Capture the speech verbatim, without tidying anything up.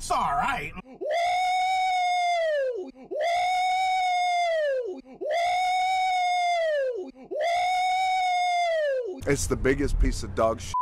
It's all right. It's the biggest piece of dog shit